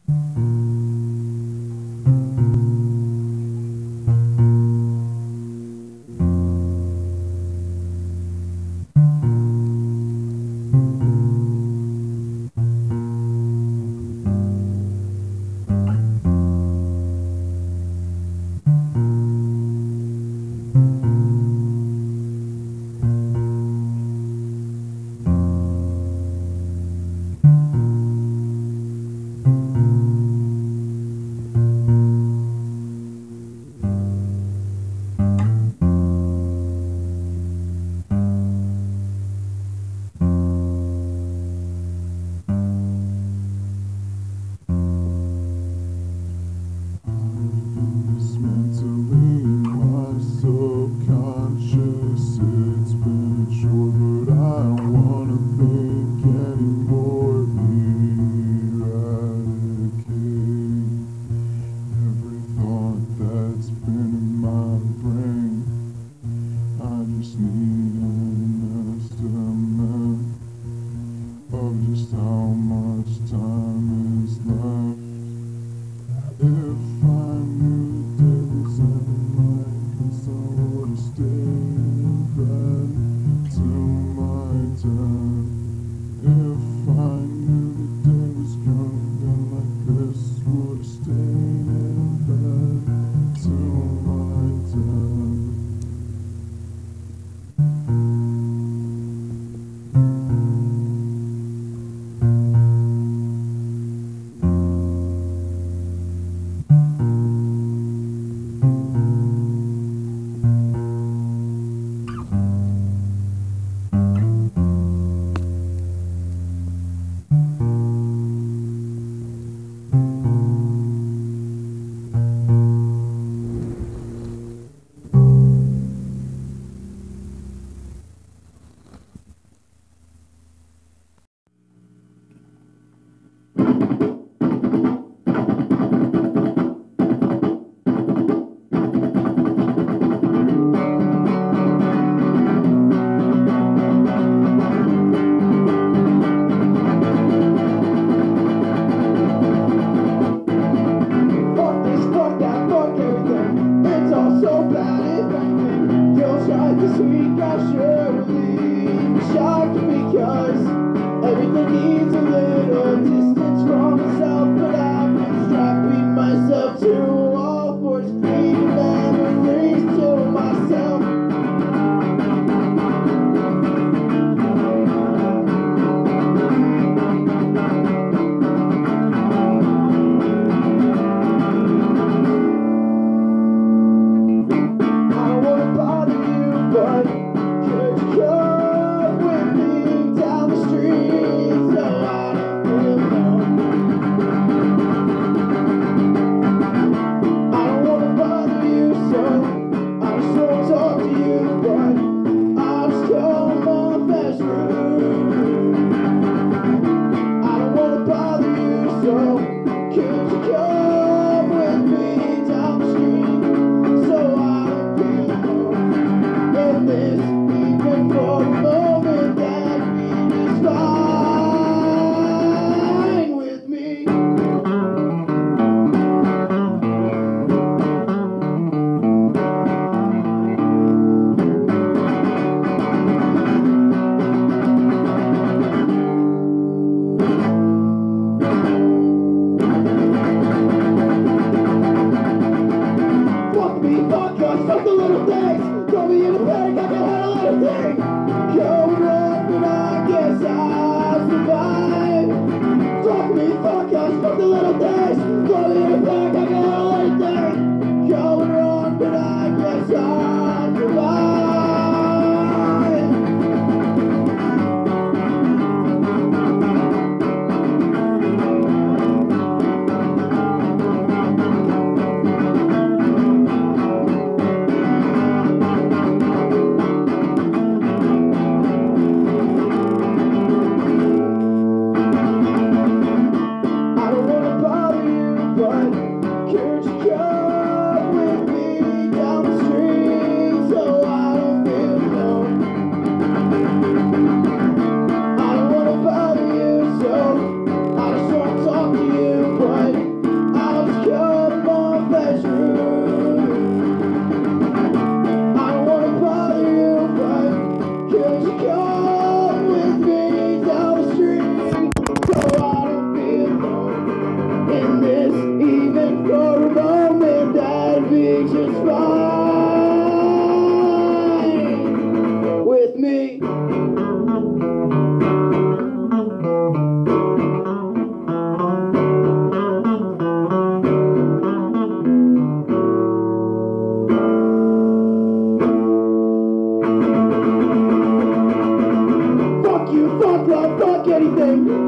Could you come with me down the street so I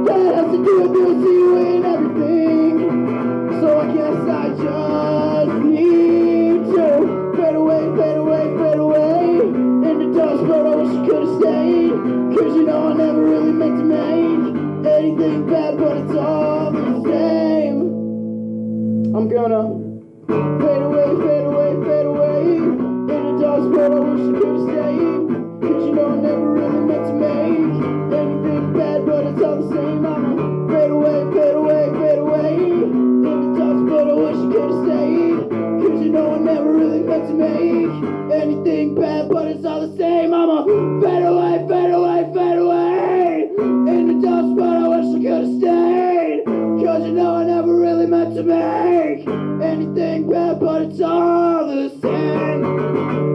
that has to do with losing you in everything. So I guess I just need to fade away, fade away, fade away in the dust, but I wish I could've stayed. Cause you know I never really meant to make anything bad, but it's all the same. I'm gonna fade away, fade away, fade away in the dust, but I wish I could've stayed. Cause you know I never really meant to make anything bad, but it's all the same. I'ma fade away, fade away, fade away in the dust, but I wish I could've stayed. Cause you know I never really meant to make anything bad, but it's all the same. I'ma fade away, fade away, fade away in the dust, but I wish I could've stayed. Cause you know I never really meant to make anything bad, but it's all the same.